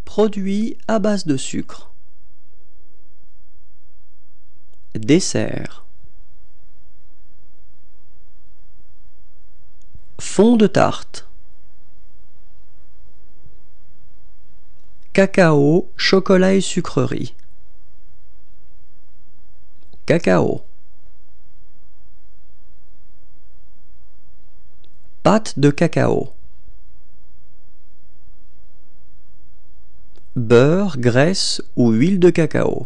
Produits à base de sucre. Dessert. Fond de tarte. Cacao, chocolat et sucreries. Cacao. Pâte de cacao. Beurre, graisse ou huile de cacao.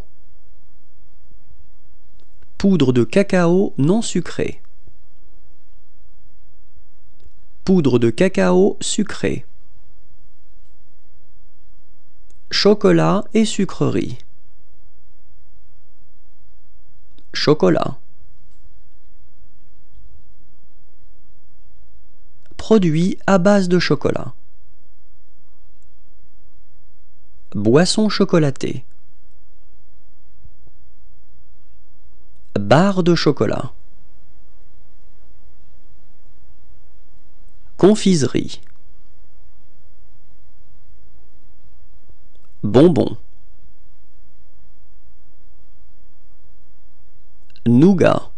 Poudre de cacao non sucrée. Poudre de cacao sucrée. Chocolat et sucreries. Chocolat. Produits à base de chocolat. Boisson chocolatée. Barre de chocolat. Confiserie. Bonbons. Nougat.